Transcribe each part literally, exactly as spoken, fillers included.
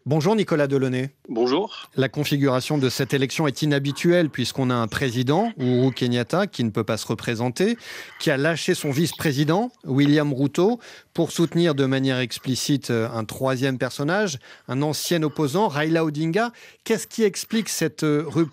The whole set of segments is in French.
Bonjour Nicolas Delaunay. Bonjour. La configuration de cette élection est inhabituelle puisqu'on a un président, Uhuru Kenyatta, qui ne peut pas se représenter, qui a lâché son vice-président, William Ruto, pour soutenir de manière explicite un troisième personnage, un ancien opposant, Raila Odinga. Qu'est-ce qui explique cette rupture ?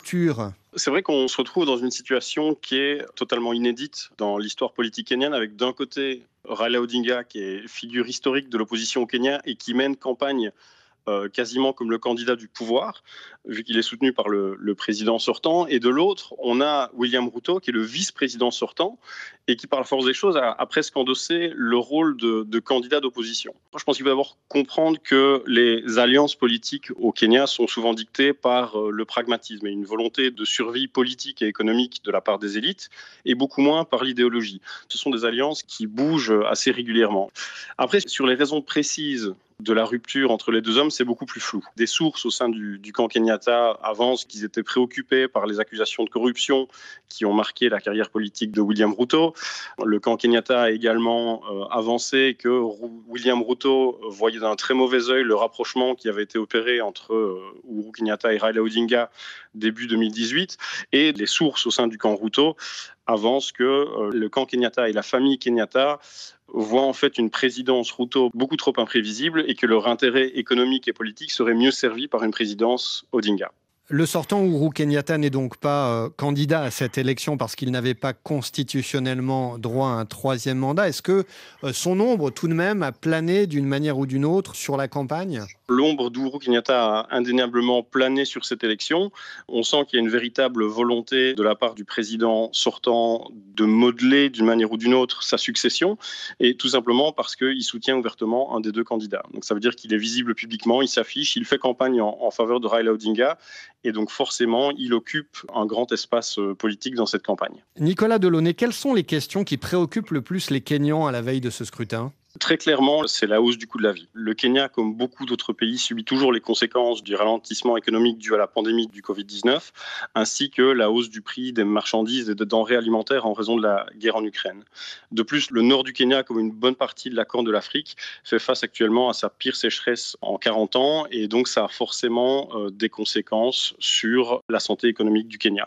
C'est vrai qu'on se retrouve dans une situation qui est totalement inédite dans l'histoire politique kenyane, avec d'un côté Raila Odinga, qui est figure historique de l'opposition au Kenya et qui mène campagne Euh, quasiment comme le candidat du pouvoir, vu qu'il est soutenu par le, le président sortant. Et de l'autre, on a William Ruto, qui est le vice-président sortant, et qui, par la force des choses, a, a presque endossé le rôle de, de candidat d'opposition. Moi, je pense qu'il faut d'abord comprendre que les alliances politiques au Kenya sont souvent dictées par euh, le pragmatisme et une volonté de survie politique et économique de la part des élites, et beaucoup moins par l'idéologie. Ce sont des alliances qui bougent assez régulièrement. Après, sur les raisons précises de la rupture entre les deux hommes, c'est beaucoup plus flou. Des sources au sein du, du camp Kenyatta avancent qu'ils étaient préoccupés par les accusations de corruption qui ont marqué la carrière politique de William Ruto. Le camp Kenyatta a également euh, avancé que Ru- William Ruto voyait d'un très mauvais œil le rapprochement qui avait été opéré entre euh, Uhuru Kenyatta et Raila Odinga début deux mille dix-huit. Et les sources au sein du camp Ruto avancent que euh, le camp Kenyatta et la famille Kenyatta voient en fait une présidence Ruto beaucoup trop imprévisible et que leur intérêt économique et politique serait mieux servi par une présidence Odinga. Le sortant Uhuru Kenyatta n'est donc pas euh, candidat à cette élection parce qu'il n'avait pas constitutionnellement droit à un troisième mandat. Est-ce que euh, son ombre, tout de même, a plané d'une manière ou d'une autre sur la campagne ? L'ombre d'Uhuru Kenyatta a indéniablement plané sur cette élection. On sent qu'il y a une véritable volonté de la part du président sortant de modeler d'une manière ou d'une autre sa succession, et tout simplement parce qu'il soutient ouvertement un des deux candidats. Donc ça veut dire qu'il est visible publiquement, il s'affiche, il fait campagne en, en faveur de Raila Odinga, et donc forcément, il occupe un grand espace politique dans cette campagne. Nicolas Delaunay, quelles sont les questions qui préoccupent le plus les Kenyans à la veille de ce scrutin ? Très clairement, c'est la hausse du coût de la vie. Le Kenya, comme beaucoup d'autres pays, subit toujours les conséquences du ralentissement économique dû à la pandémie du covid dix-neuf, ainsi que la hausse du prix des marchandises et des denrées alimentaires en raison de la guerre en Ukraine. De plus, le nord du Kenya, comme une bonne partie de la Corne de l'Afrique, fait face actuellement à sa pire sécheresse en quarante ans, et donc ça a forcément euh, des conséquences sur la santé économique du Kenya.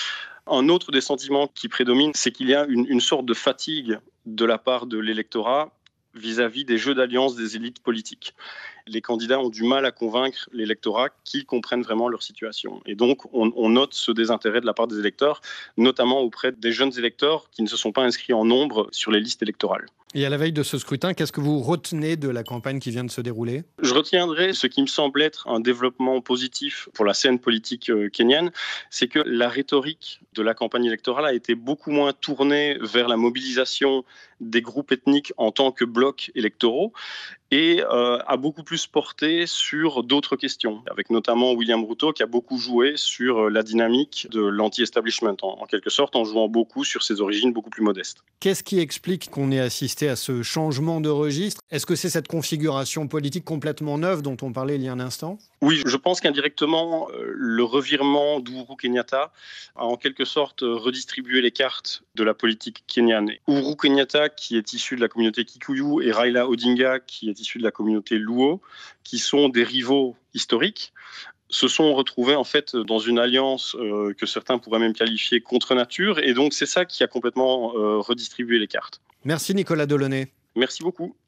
Un autre des sentiments qui prédomine, c'est qu'il y a une, une sorte de fatigue de la part de l'électorat vis-à-vis des jeux d'alliance des élites politiques. Les candidats ont du mal à convaincre l'électorat qu'ils comprennent vraiment leur situation. Et donc, on, on note ce désintérêt de la part des électeurs, notamment auprès des jeunes électeurs qui ne se sont pas inscrits en nombre sur les listes électorales. Et à la veille de ce scrutin, qu'est-ce que vous retenez de la campagne qui vient de se dérouler ? Je retiendrai ce qui me semble être un développement positif pour la scène politique kenyane, c'est que la rhétorique de la campagne électorale a été beaucoup moins tournée vers la mobilisation des groupes ethniques en tant que blocs électoraux et euh, a beaucoup plus porté sur d'autres questions, avec notamment William Ruto qui a beaucoup joué sur la dynamique de l'anti-establishment, en, en quelque sorte, en jouant beaucoup sur ses origines beaucoup plus modestes. Qu'est-ce qui explique qu'on ait assisté à ce changement de registre ? Est-ce que c'est cette configuration politique complètement neuve dont on parlait il y a un instant ? Oui, je pense qu'indirectement, le revirement d'Uhuru Kenyatta a en quelque sorte redistribué les cartes de la politique kenyane. Uhuru Kenyatta, qui est issu de la communauté Kikuyu, et Raila Odinga, qui est issu de la communauté Luo, qui sont des rivaux historiques, se sont retrouvés en fait dans une alliance euh, que certains pourraient même qualifier contre nature, et donc c'est ça qui a complètement euh, redistribué les cartes. Merci Nicolas Delaunay. Merci beaucoup.